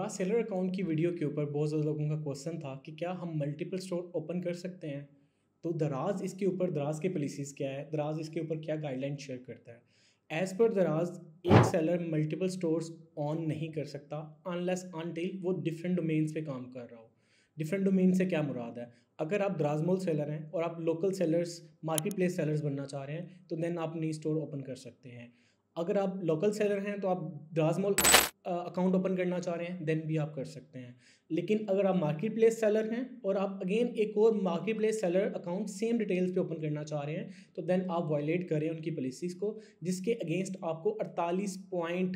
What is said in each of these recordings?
दराज seller account की video के ऊपर बहुत ज़्यादा लोगों का क्वेश्चन था कि क्या हम मल्टीपल स्टोर ओपन कर सकते हैं। तो दराज इसके ऊपर दराज के पॉलिसीज़ क्या है, दराज इसके ऊपर क्या गाइडलाइन शेयर करता है। एज़ पर दराज एक सेलर मल्टीपल स्टोर्स ऑन नहीं कर सकता अनलेस अनटिल वो डिफरेंट डोमेन्स पे काम कर रहा हो। डिफरेंट डोमेन से क्या मुराद है, अगर आप दराज मॉल सेलर हैं और आप local sellers market place sellers बनना चाह रहे हैं तो देन आप नई स्टोर ओपन कर सकते हैं। अगर आप लोकल सेलर हैं तो आप दराज मॉल अकाउंट ओपन करना चाह रहे हैं देन भी आप कर सकते हैं। लेकिन अगर आप मार्केट प्लेस सेलर हैं और आप अगेन एक और market place seller account same details पे ओपन करना चाह रहे हैं तो देन आप वायलेट करें उनकी पॉलिसीज़ को, जिसके अगेंस्ट आपको 48 पॉइंट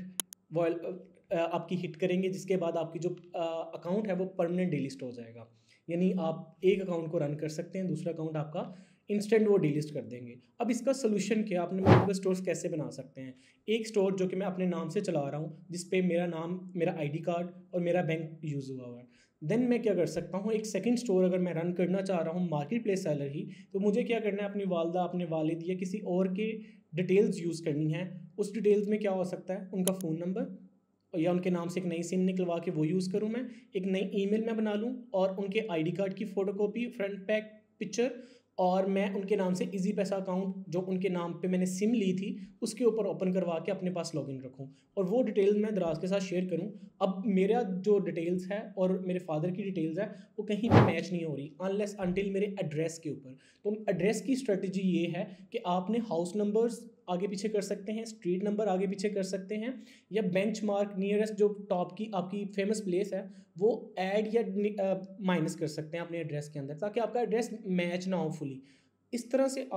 आपकी हिट करेंगे, जिसके बाद आपकी जो अकाउंट है वो परमानेंट डिलीस्ट हो जाएगा। यानी आप एक अकाउंट को रन कर सकते हैं, दूसरा अकाउंट आपका इंस्टेंट वो डिलीट कर देंगे। अब इसका सोल्यूशन क्या, अपने मल्टीपल स्टोर्स कैसे बना सकते हैं। एक स्टोर जो कि मैं अपने नाम से चला रहा हूँ, जिस पे मेरा नाम, मेरा आईडी कार्ड और मेरा बैंक यूज़ हुआ हुआ है। देन मैं क्या कर सकता हूँ, एक सेकंड स्टोर अगर मैं रन करना चाह रहा हूँ मार्केट प्लेस सेलर ही, तो मुझे क्या करना है, अपनी वालदा, अपने वालिद या किसी और के डिटेल्स यूज़ करनी है। उस डिटेल्स में क्या हो सकता है, उनका फ़ोन नंबर या उनके नाम से एक नई सिम निकलवा के वो यूज़ करूँ, मैं एक नई ईमेल मैं बना लूँ और उनके आईडी कार्ड की फ़ोटोकॉपी, फ्रंट पैक पिक्चर, और मैं उनके नाम से इजी पैसा अकाउंट जो उनके नाम पे मैंने सिम ली थी उसके ऊपर ओपन करवा के अपने पास लॉगिन रखूं और वो डिटेल्स मैं दराज के साथ शेयर करूं। अब मेरा जो डिटेल्स है और मेरे फादर की डिटेल्स है वो कहीं भी मैच नहीं हो रही अनलेस अनटिल मेरे एड्रेस के ऊपर। तो एड्रेस की स्ट्रेटजी ये है कि आपने हाउस नंबर्स आगे पीछे कर सकते हैं, स्ट्रीट नंबर आगे पीछे कर सकते हैं, या बेंचमार्क नियरेस्ट जो टॉप की आपकी फेमस प्लेस है वो ऐड या माइनस कर सकते हैं अपने एड्रेस के अंदर, ताकि आपका एड्रेस मैच ना हो फुली। इस तरह से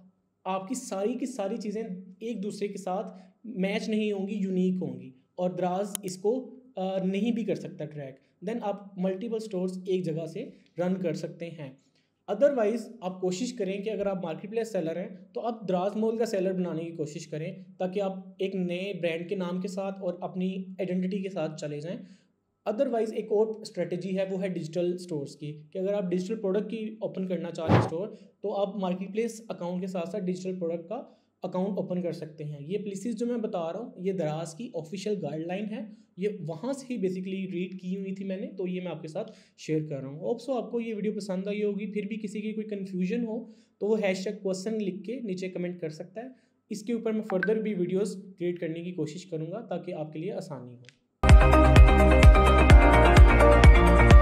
आपकी सारी की सारी चीज़ें एक दूसरे के साथ मैच नहीं होंगी, यूनिक होंगी, और दराज इसको नहीं भी कर सकता ट्रैक। देन आप मल्टीपल स्टोर्स एक जगह से रन कर सकते हैं। अदरवाइज़ आप कोशिश करें कि अगर आप मार्केट प्लेस सेलर हैं तो आप दराज मॉल का सेलर बनाने की कोशिश करें, ताकि आप एक नए ब्रांड के नाम के साथ और अपनी आइडेंटिटी के साथ चले जाएं। अदरवाइज़ एक और स्ट्रेटजी है, वो है डिजिटल स्टोर्स की, कि अगर आप डिजिटल प्रोडक्ट की ओपन करना चाह रहे हैं स्टोर, तो आप मार्केट प्लेस अकाउंट के साथ साथ डिजिटल प्रोडक्ट का अकाउंट ओपन कर सकते हैं। ये पॉलिसीज़ जो मैं बता रहा हूँ ये दराज की ऑफिशियल गाइडलाइन है, ये वहाँ से ही बेसिकली रीड की हुई थी मैंने, तो ये मैं आपके साथ शेयर कर रहा हूँ। होप सो आपको ये वीडियो पसंद आई होगी। फिर भी किसी की कोई कन्फ्यूजन हो तो वो हैशटैग क्वेश्चन लिख के नीचे कमेंट कर सकता है। इसके ऊपर मैं फर्दर भी वीडियोज़ क्रिएट करने की कोशिश करूँगा ताकि आपके लिए आसानी हो।